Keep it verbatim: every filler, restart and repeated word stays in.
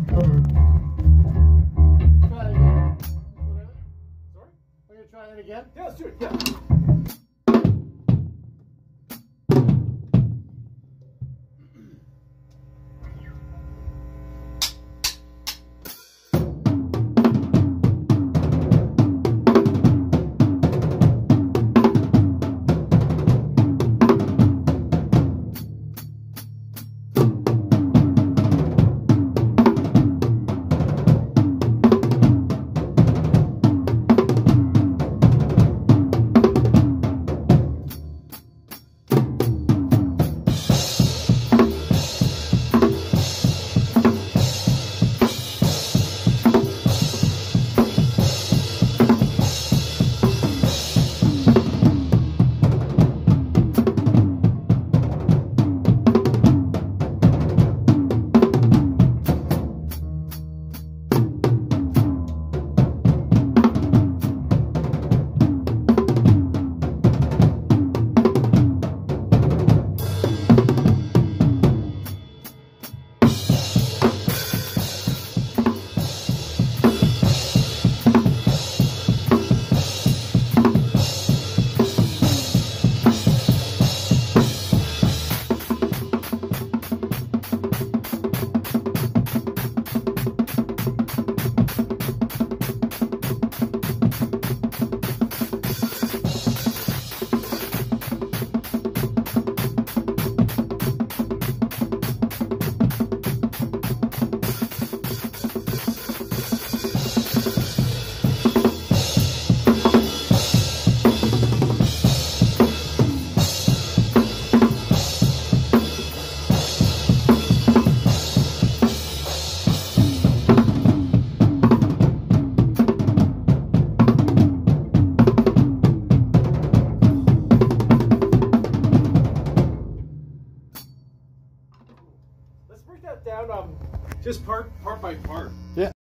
Try it again. Sorry? We're going to try that again? Yeah, let's do it. Yeah. Let's break that down um, just part part by part. Yeah.